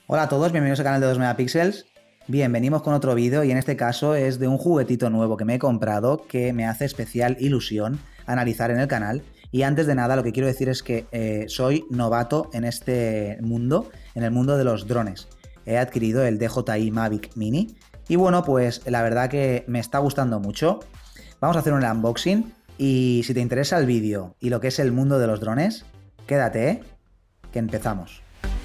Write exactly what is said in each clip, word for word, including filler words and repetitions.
Hola a todos, bienvenidos al canal de dos megapíxeles. Bien, venimos con otro vídeo y en este caso es de un juguetito nuevo que me he comprado que me hace especial ilusión analizar en el canal. Y antes de nada lo que quiero decir es que eh, soy novato en este mundo, en el mundo de los drones. He adquirido el D J I Mavic Mini y bueno, pues la verdad que me está gustando mucho. Vamos a hacer un unboxing y si te interesa el vídeo y lo que es el mundo de los drones, quédate, ¿eh? Que empezamos.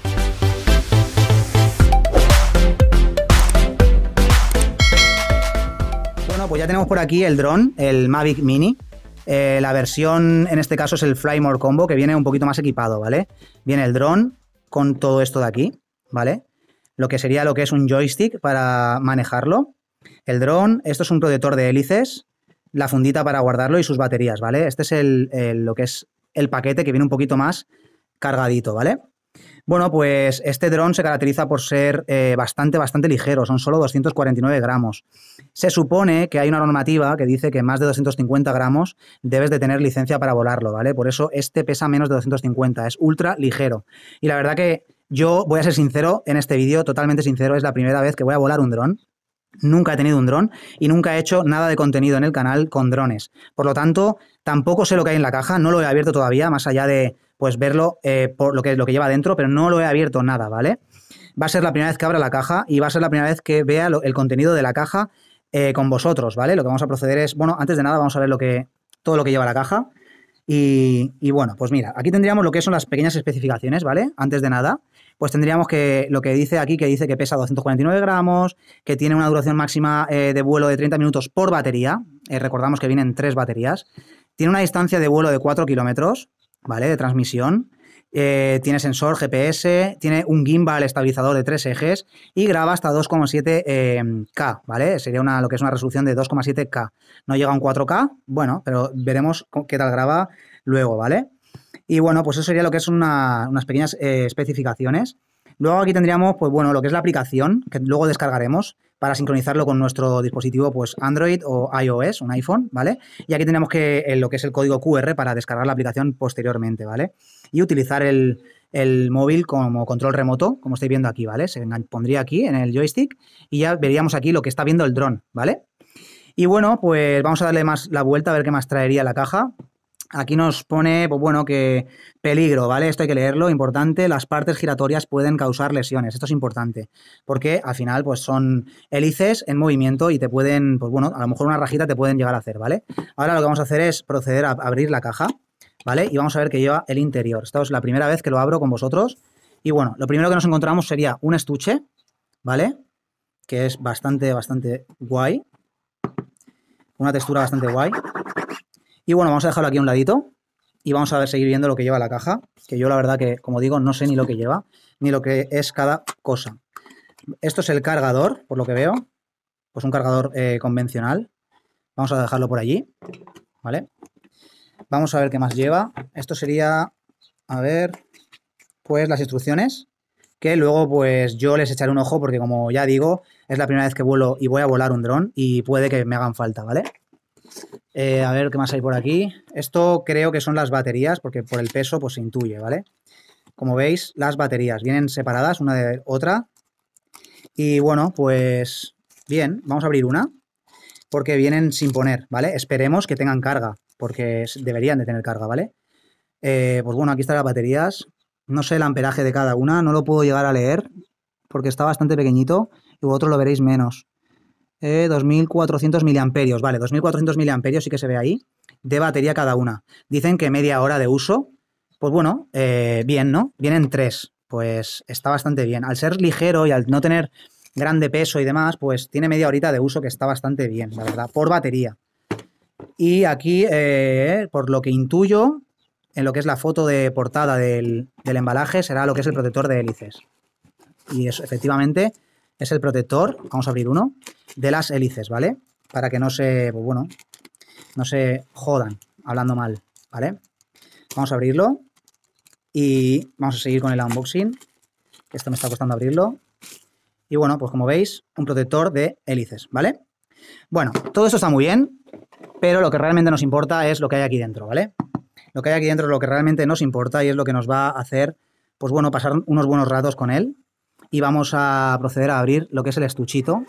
Bueno, pues ya tenemos por aquí el dron, el Mavic Mini. Eh, la versión, en este caso, es el Fly More Combo, que viene un poquito más equipado, ¿vale? Viene el dron con todo esto de aquí, ¿vale? Lo que sería lo que es un joystick para manejarlo. El dron, esto es un protector de hélices, la fundita para guardarlo y sus baterías, ¿vale? Este es el, el, lo que es el paquete que viene un poquito más cargadito, ¿vale? Bueno, pues este dron se caracteriza por ser eh, bastante, bastante ligero, son solo doscientos cuarenta y nueve gramos. Se supone que hay una normativa que dice que más de doscientos cincuenta gramos debes de tener licencia para volarlo, ¿vale? Por eso este pesa menos de doscientos cincuenta, es ultra ligero. Y la verdad que yo voy a ser sincero en este vídeo, totalmente sincero, es la primera vez que voy a volar un dron. Nunca he tenido un dron y nunca he hecho nada de contenido en el canal con drones. Por lo tanto, tampoco sé lo que hay en la caja, no lo he abierto todavía, más allá de pues verlo eh, por lo que, lo que lleva dentro, pero no lo he abierto nada, ¿vale? Va a ser la primera vez que abra la caja y va a ser la primera vez que vea lo, el contenido de la caja eh, con vosotros, ¿vale? Lo que vamos a proceder es, bueno, antes de nada vamos a ver lo que, todo lo que lleva la caja y, y bueno, pues mira, aquí tendríamos lo que son las pequeñas especificaciones, ¿vale? Antes de nada, pues tendríamos que lo que dice aquí, que dice que pesa doscientos cuarenta y nueve gramos, que tiene una duración máxima eh, de vuelo de treinta minutos por batería, eh, recordamos que vienen tres baterías, tiene una distancia de vuelo de cuatro kilómetros, ¿vale? De transmisión. Eh, tiene sensor G P S, tiene un gimbal estabilizador de tres ejes y graba hasta dos coma siete K, eh, ¿vale? Sería una, lo que es una resolución de dos coma siete K. No llega a un cuatro K, bueno, pero veremos qué tal graba luego, ¿vale? Y bueno, pues eso sería lo que es una, unas pequeñas eh, especificaciones. Luego aquí tendríamos, pues bueno, lo que es la aplicación, que luego descargaremos para sincronizarlo con nuestro dispositivo, pues Android o iOS, un iPhone, ¿vale? Y aquí tenemos que eh, lo que es el código Q R para descargar la aplicación posteriormente, ¿vale? Y utilizar el, el móvil como control remoto, como estáis viendo aquí, ¿vale? Se pondría aquí en el joystick y ya veríamos aquí lo que está viendo el dron, ¿vale? Y bueno, pues vamos a darle más la vuelta a ver qué más traería la caja. Aquí nos pone, pues bueno, que peligro, ¿vale? Esto hay que leerlo, importante, las partes giratorias pueden causar lesiones, esto es importante, porque al final pues son hélices en movimiento y te pueden, pues bueno, a lo mejor una rajita te pueden llegar a hacer, ¿vale? Ahora lo que vamos a hacer es proceder a abrir la caja, ¿vale? Y vamos a ver qué lleva el interior. Esta es la primera vez que lo abro con vosotros y bueno, lo primero que nos encontramos sería un estuche, ¿vale? Que es bastante, bastante guay, una textura bastante guay. Y bueno, vamos a dejarlo aquí a un ladito y vamos a ver, seguir viendo lo que lleva la caja, que yo la verdad que, como digo, no sé ni lo que lleva, ni lo que es cada cosa. Esto es el cargador, por lo que veo, pues un cargador eh, convencional. Vamos a dejarlo por allí, ¿vale? Vamos a ver qué más lleva. Esto sería, a ver, pues las instrucciones, que luego pues yo les echaré un ojo porque como ya digo, es la primera vez que vuelo y voy a volar un dron y puede que me hagan falta, ¿vale? Eh, a ver qué más hay por aquí. Esto creo que son las baterías, porque por el peso pues se intuye, ¿vale? Como veis, las baterías vienen separadas una de otra. Y bueno, pues bien, vamos a abrir una, porque vienen sin poner, ¿vale? Esperemos que tengan carga, porque deberían de tener carga, ¿vale? Eh, pues bueno, aquí están las baterías. No sé el amperaje de cada una, no lo puedo llegar a leer, porque está bastante pequeñito y vosotros lo veréis menos. Eh, dos mil cuatrocientos miliamperios, vale, dos mil cuatrocientos miliamperios sí que se ve ahí, de batería cada una. Dicen que media hora de uso, pues bueno, eh, bien, ¿no? Vienen tres, pues está bastante bien. Al ser ligero y al no tener grande peso y demás, pues tiene media horita de uso que está bastante bien, la verdad, por batería. Y aquí, eh, por lo que intuyo, en lo que es la foto de portada del, del embalaje, será lo que es el protector de hélices. Y eso, efectivamente, es el protector, vamos a abrir uno, de las hélices, ¿vale? Para que no se, pues bueno, no se jodan hablando mal, ¿vale? Vamos a abrirlo y vamos a seguir con el unboxing. Esto me está costando abrirlo. Y bueno, pues como veis, un protector de hélices, ¿vale? Bueno, todo esto está muy bien, pero lo que realmente nos importa es lo que hay aquí dentro, ¿vale? Lo que hay aquí dentro es lo que realmente nos importa y es lo que nos va a hacer, pues bueno, pasar unos buenos ratos con él. y vamos a proceder a abrir lo que es el estuchito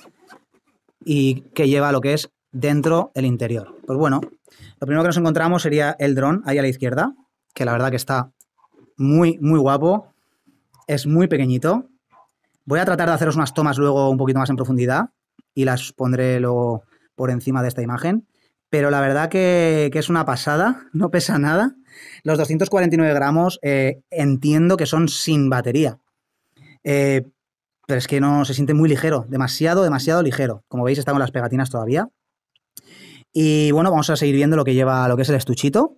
y que lleva lo que es dentro el interior. Pues bueno, lo primero que nos encontramos sería el dron ahí a la izquierda, que la verdad que está muy, muy guapo, es muy pequeñito. Voy a tratar de haceros unas tomas luego un poquito más en profundidad y las pondré luego por encima de esta imagen, pero la verdad que, que es una pasada, no pesa nada. Los doscientos cuarenta y nueve gramos eh, entiendo que son sin batería, eh, pero es que no se siente muy ligero, demasiado, demasiado ligero. Como veis está con las pegatinas todavía. Y bueno, vamos a seguir viendo lo que lleva lo que es el estuchito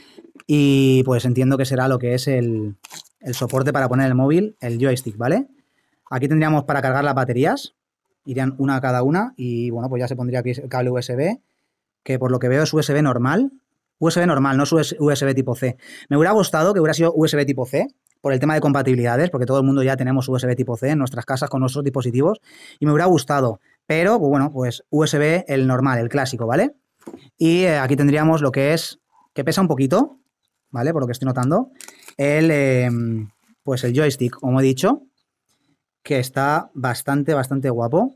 y pues entiendo que será lo que es el, el soporte para poner el móvil, el joystick, ¿vale? Aquí tendríamos para cargar las baterías, irían una a cada una y bueno, pues ya se pondría aquí el cable U S B, que por lo que veo es U S B normal, U S B normal, no es U S B tipo C. Me hubiera gustado que hubiera sido U S B tipo C por el tema de compatibilidades, porque todo el mundo ya tenemos U S B tipo C en nuestras casas con nuestros dispositivos y me hubiera gustado, pero pues bueno, pues U S B el normal, el clásico, ¿vale? Y eh, aquí tendríamos lo que es, que pesa un poquito, ¿vale? Por lo que estoy notando, el, eh, pues el joystick, como he dicho, que está bastante, bastante guapo.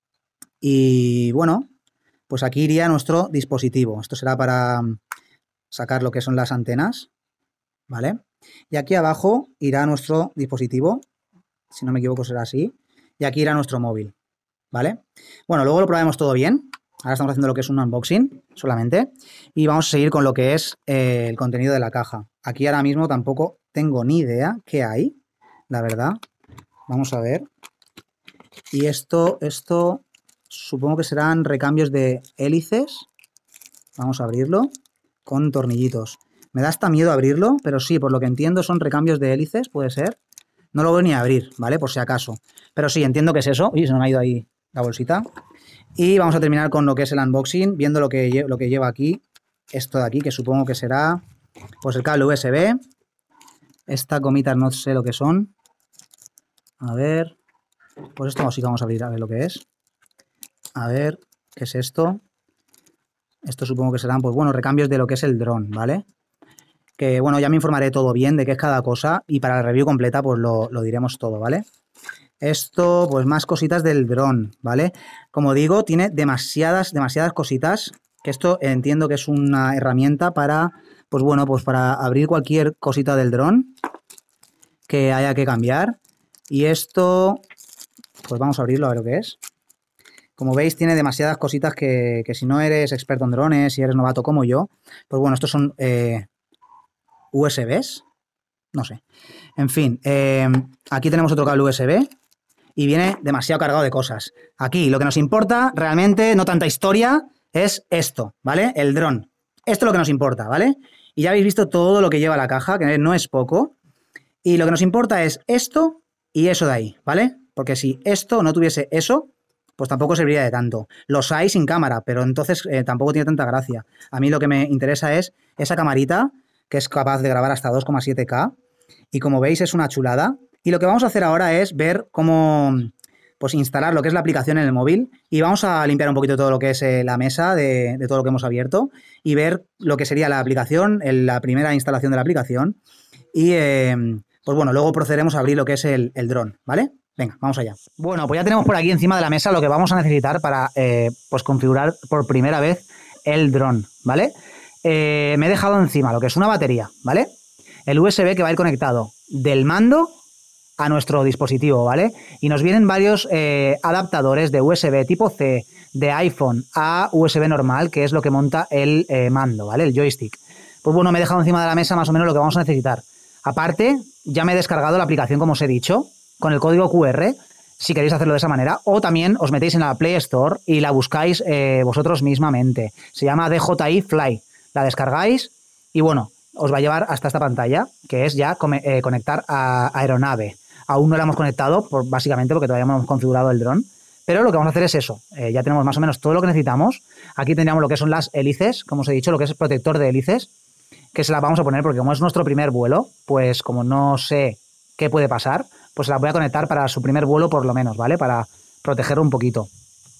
Y bueno, pues aquí iría nuestro dispositivo. Esto será para sacar lo que son las antenas, ¿vale? Y aquí abajo irá nuestro dispositivo, si no me equivoco será así, y aquí irá nuestro móvil, ¿vale? Bueno, luego lo probaremos todo bien. Ahora estamos haciendo lo que es un unboxing solamente y vamos a seguir con lo que es eh, el contenido de la caja. Aquí ahora mismo tampoco tengo ni idea qué hay, la verdad. Vamos a ver. Y esto, esto supongo que serán recambios de hélices. Vamos a abrirlo con tornillitos. Me da hasta miedo abrirlo, pero sí, por lo que entiendo son recambios de hélices, puede ser. No lo voy ni a abrir, ¿vale? Por si acaso. Pero sí, entiendo que es eso. Uy, se me ha ido ahí la bolsita. Y vamos a terminar con lo que es el unboxing, viendo lo que, lo que lleva aquí, esto de aquí, que supongo que será pues el cable U S B. Esta gomita no sé lo que son. A ver, pues esto sí que vamos a abrir a ver lo que es. A ver, ¿qué es esto? Esto supongo que serán, pues bueno, recambios de lo que es el dron, ¿vale? Que bueno, ya me informaré todo bien de qué es cada cosa y para la review completa pues lo, lo diremos todo, ¿vale? Esto, pues más cositas del dron, ¿vale? Como digo, tiene demasiadas, demasiadas cositas, que esto entiendo que es una herramienta para, pues bueno, pues para abrir cualquier cosita del dron que haya que cambiar. Y esto, pues vamos a abrirlo a ver lo que es. Como veis, tiene demasiadas cositas que, que si no eres experto en drones, si eres novato como yo, pues bueno, estos son eh, U S Bs, no sé. En fin, eh, aquí tenemos otro cable U S B y viene demasiado cargado de cosas. Aquí lo que nos importa realmente, no tanta historia, es esto, ¿vale? El dron. Esto es lo que nos importa, ¿vale? Y ya habéis visto todo lo que lleva la caja, que no es poco. Y lo que nos importa es esto y eso de ahí, ¿vale? Porque si esto no tuviese eso, pues tampoco serviría de tanto. Los hay sin cámara, pero entonces eh, tampoco tiene tanta gracia. A mí lo que me interesa es esa camarita que es capaz de grabar hasta dos coma siete K y como veis es una chulada. Y lo que vamos a hacer ahora es ver cómo pues instalar lo que es la aplicación en el móvil y vamos a limpiar un poquito todo lo que es eh, la mesa de, de todo lo que hemos abierto y ver lo que sería la aplicación, el, la primera instalación de la aplicación y eh, pues bueno, luego procederemos a abrir lo que es el, el dron, ¿vale? Venga, vamos allá. Bueno, pues ya tenemos por aquí encima de la mesa lo que vamos a necesitar para eh, pues configurar por primera vez el dron, ¿vale? Eh, me he dejado encima lo que es una batería, ¿vale? El U S B que va a ir conectado del mando a nuestro dispositivo, ¿vale? Y nos vienen varios eh, adaptadores de U S B tipo C, de iPhone a U S B normal, que es lo que monta el eh, mando, ¿vale? El joystick. Pues bueno, me he dejado encima de la mesa más o menos lo que vamos a necesitar. Aparte, ya me he descargado la aplicación, como os he dicho, con el código Q R, si queréis hacerlo de esa manera, o también os metéis en la Play Store y la buscáis eh, vosotros mismamente. Se llama D J I Fly. La descargáis y bueno, os va a llevar hasta esta pantalla, que es ya eh, conectar a aeronave. Aún no la hemos conectado, por, básicamente porque todavía no hemos configurado el dron, pero lo que vamos a hacer es eso. Eh, ya tenemos más o menos todo lo que necesitamos. Aquí tendríamos lo que son las hélices, como os he dicho, lo que es el protector de hélices, que se las vamos a poner porque como es nuestro primer vuelo, pues como no sé qué puede pasar, pues se las voy a conectar para su primer vuelo por lo menos, ¿vale? Para protegerlo un poquito.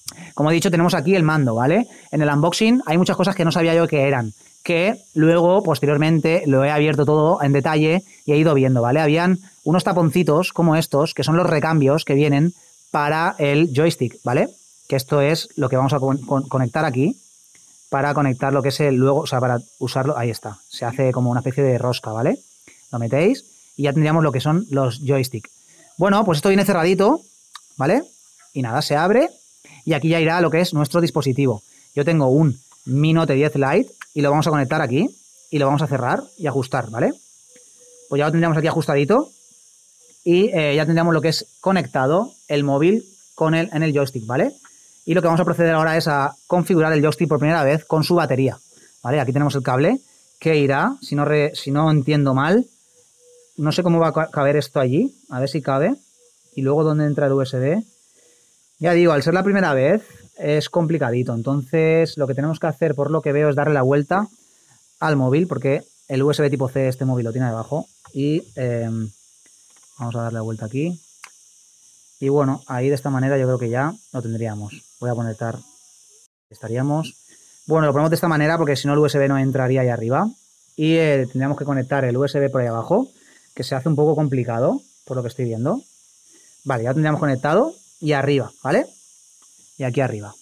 Como he dicho, tenemos aquí el mando, ¿vale? En el unboxing hay muchas cosas que no sabía yo que eran, que luego, posteriormente, lo he abierto todo en detalle y he ido viendo, ¿vale? Habían unos taponcitos como estos, que son los recambios que vienen para el joystick, ¿vale? Que esto es lo que vamos a con con conectar aquí, para conectar lo que es el luego, o sea, para usarlo, ahí está, se hace como una especie de rosca, ¿vale? Lo metéis y ya tendríamos lo que son los joystick. Bueno, pues esto viene cerradito, ¿vale? Y nada, se abre y aquí ya irá lo que es nuestro dispositivo. Yo tengo un Mi Note diez Lite y lo vamos a conectar aquí y lo vamos a cerrar y ajustar, ¿vale? Pues ya lo tendríamos aquí ajustadito y eh, ya tendríamos lo que es conectado el móvil con el, en el joystick, ¿vale? Y lo que vamos a proceder ahora es a configurar el joystick por primera vez con su batería, ¿vale? Aquí tenemos el cable que irá, si no, re, si no entiendo mal, no sé cómo va a caber esto allí, a ver si cabe. Y luego dónde entra el U S B. Ya digo, al ser la primera vez es complicadito, entonces lo que tenemos que hacer por lo que veo es darle la vuelta al móvil, porque el U S B tipo C este móvil lo tiene debajo y eh, vamos a darle la vuelta aquí. Y bueno, ahí de esta manera yo creo que ya lo tendríamos. Voy a conectar, estaríamos. Bueno, lo ponemos de esta manera porque si no el U S B no entraría ahí arriba. Y eh, tendríamos que conectar el U S B por ahí abajo, que se hace un poco complicado, por lo que estoy viendo. Vale, ya tendríamos conectado y arriba, ¿vale? Y aquí arriba.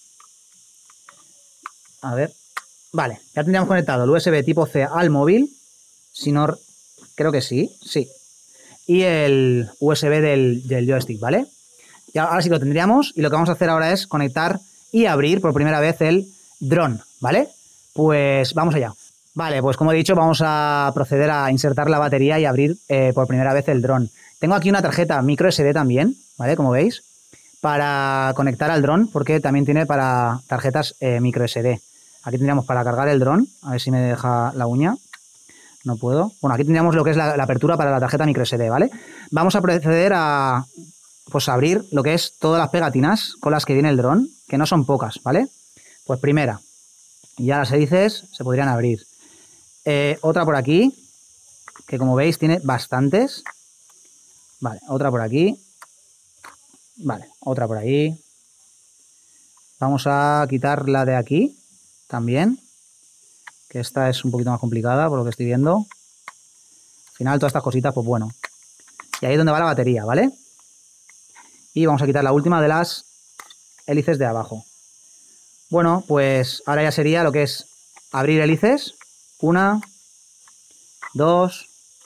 A ver. Vale, ya tendríamos conectado el U S B tipo C al móvil. Si no, creo que sí, sí. Y el U S B del, del joystick, ¿vale? Ya, ahora sí lo tendríamos y lo que vamos a hacer ahora es conectar y abrir por primera vez el dron, ¿vale? Pues vamos allá. Vale, pues como he dicho, vamos a proceder a insertar la batería y abrir eh, por primera vez el dron. Tengo aquí una tarjeta micro S D también, ¿vale? Como veis, para conectar al dron, porque también tiene para tarjetas eh, micro S D. Aquí tendríamos para cargar el dron, a ver si me deja la uña. No puedo. Bueno, aquí tendríamos lo que es la, la apertura para la tarjeta micro S D, ¿vale? Vamos a proceder a... pues abrir lo que es todas las pegatinas con las que viene el dron, que no son pocas, ¿vale? Pues primera, y ya las hélices se podrían abrir. Eh, otra por aquí, que como veis tiene bastantes. Vale, otra por aquí. Vale, otra por ahí. Vamos a quitar la de aquí también, que esta es un poquito más complicada por lo que estoy viendo. Al final todas estas cositas, pues bueno. Y ahí es donde va la batería, ¿vale? Y vamos a quitar la última de las hélices de abajo. Bueno, pues ahora ya sería lo que es abrir hélices. Una, dos,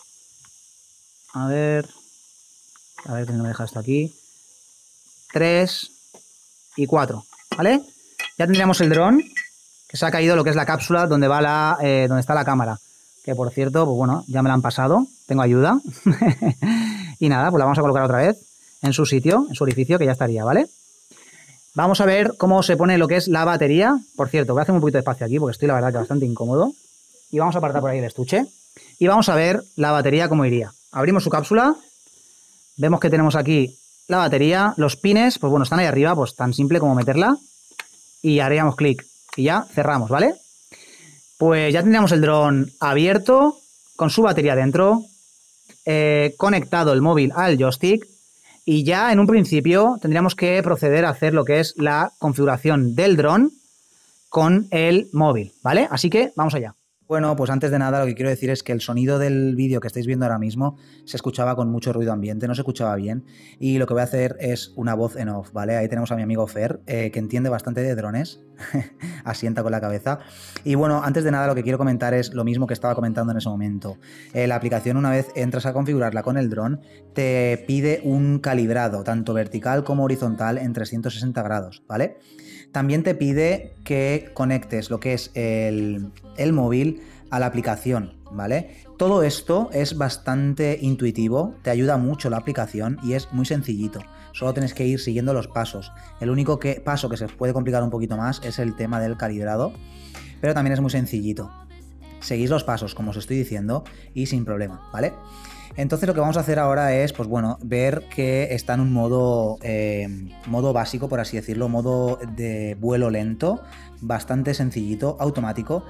a ver, a ver que no me deja esto aquí. Tres y cuatro, ¿vale? Ya tendríamos el dron, que se ha caído lo que es la cápsula donde va la, eh, donde está la cámara. Que por cierto, pues bueno, ya me la han pasado. Tengo ayuda. Y nada, pues la vamos a colocar otra vez en su sitio, en su orificio, que ya estaría, ¿vale? Vamos a ver cómo se pone lo que es la batería. Por cierto, voy a hacer un poquito de espacio aquí porque estoy la verdad que bastante incómodo. Y vamos a apartar por ahí el estuche. Y vamos a ver la batería cómo iría. Abrimos su cápsula. Vemos que tenemos aquí la batería. Los pines, pues bueno, están ahí arriba, pues tan simple como meterla. Y haríamos clic. Y ya cerramos, ¿vale? Pues ya tendríamos el dron abierto, con su batería dentro, eh, conectado el móvil al joystick. Y ya en un principio tendríamos que proceder a hacer lo que es la configuración del dron con el móvil, ¿vale? Así que vamos allá. Bueno, pues antes de nada lo que quiero decir es que el sonido del vídeo que estáis viendo ahora mismo se escuchaba con mucho ruido ambiente, no se escuchaba bien, y lo que voy a hacer es una voz en off, ¿vale? Ahí tenemos a mi amigo Fer, eh, que entiende bastante de drones, asienta con la cabeza. Y bueno, antes de nada lo que quiero comentar es lo mismo que estaba comentando en ese momento. Eh, la aplicación, una vez entras a configurarla con el dron, te pide un calibrado, tanto vertical como horizontal, en trescientos sesenta grados, ¿vale? También te pide que conectes lo que es el, el móvil a la aplicación, ¿vale? Todo esto es bastante intuitivo, te ayuda mucho la aplicación y es muy sencillito. Solo tienes que ir siguiendo los pasos. El único que, paso que se puede complicar un poquito más es el tema del calibrado, pero también es muy sencillito. Seguís los pasos, como os estoy diciendo, y sin problema, ¿vale? Entonces lo que vamos a hacer ahora es, pues bueno, ver que está en un modo, eh, modo básico, por así decirlo, modo de vuelo lento, bastante sencillito, automático.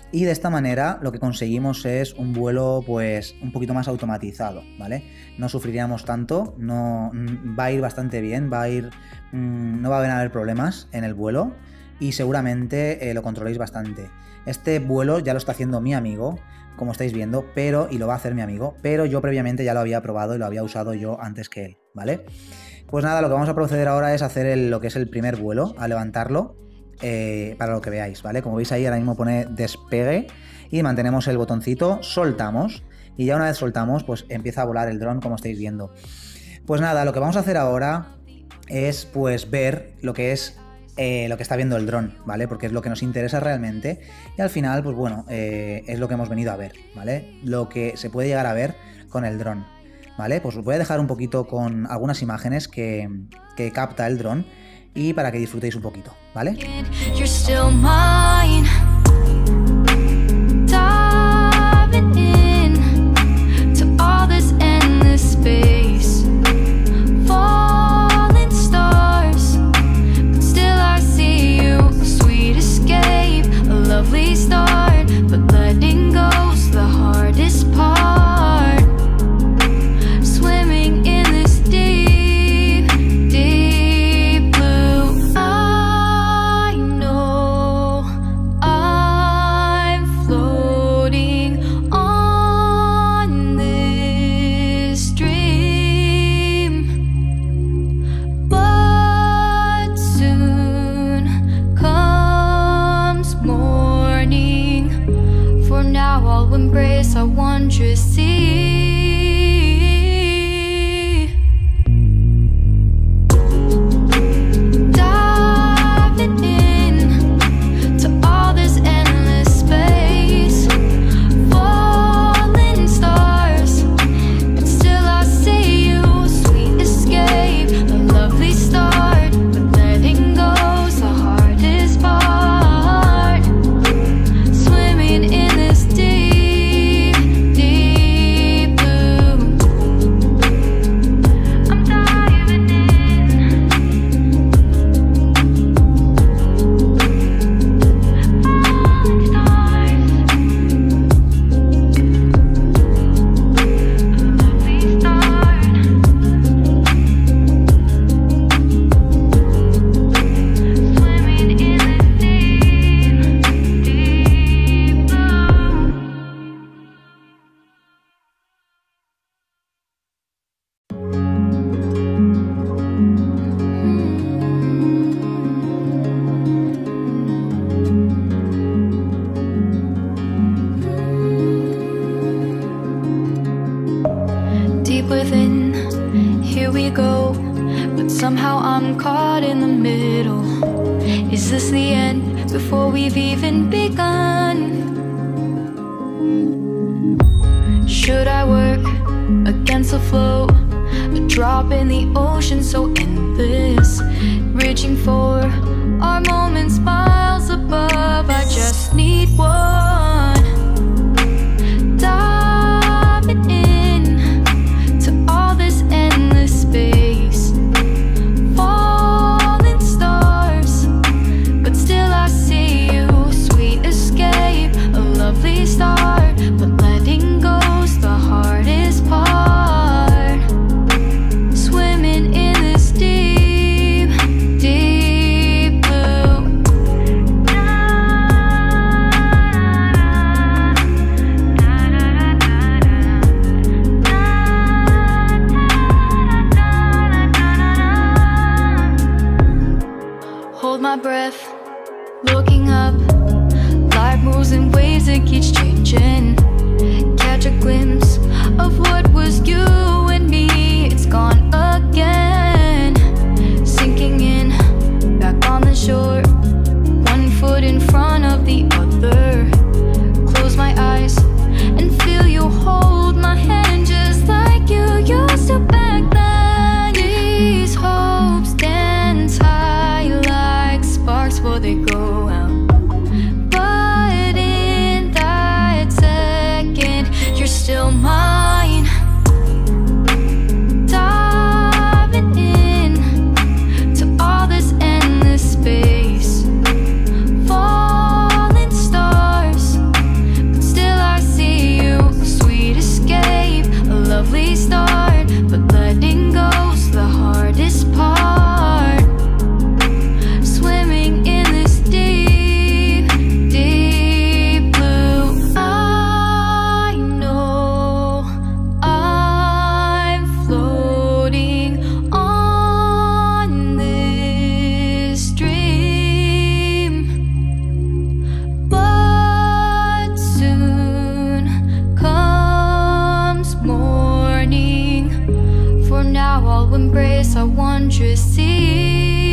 Y de esta manera lo que conseguimos es un vuelo pues un poquito más automatizado, ¿vale? No sufriríamos tanto, no, va a ir bastante bien, va a ir, mmm, no va a haber problemas en el vuelo y seguramente eh, lo controléis bastante. Este vuelo ya lo está haciendo mi amigo, como estáis viendo, pero, y lo va a hacer mi amigo, pero yo previamente ya lo había probado y lo había usado yo antes que él, ¿vale? Pues nada, lo que vamos a proceder ahora es hacer el, lo que es el primer vuelo, a levantarlo. Eh, para lo que veáis, ¿vale? Como veis ahí ahora mismo pone despegue y mantenemos el botoncito, soltamos y ya una vez soltamos pues empieza a volar el dron como estáis viendo. Pues nada, lo que vamos a hacer ahora es pues ver lo que es eh, lo que está viendo el dron, ¿vale? Porque es lo que nos interesa realmente y al final pues bueno, eh, es lo que hemos venido a ver, ¿vale? Lo que se puede llegar a ver con el dron, ¿vale? Pues os voy a dejar un poquito con algunas imágenes que, que capta el dron y para que disfrutéis un poquito, ¿vale? Embrace our wondrous sea. Diving in to all this endless space, falling stars, but still I see you. Sweet escape, a lovely start, but letting go's the hardest part. Swimming in this deep. Within, here we go, but somehow I'm caught in the middle. Is this the end before we've even begun? Should I work against the flow, a drop in the ocean so endless, reaching for our moments miles above? I just need one. Diving in space, falling stars, but still I see you. Sweet escape, a lovely start, but letting go's the hardest part. Swimming in this deep, deep blue. Hold my breath, looking up. Life moves in waves, it keeps changing. Catch a glimpse of what was you and me. It's gone again. Sinking in, back on the shore. One foot in front of the other. Close my eyes and feel you hold my hand just like you used to back then. These hopes dance high like sparks before they go out. now, I'll embrace our wondrous sea.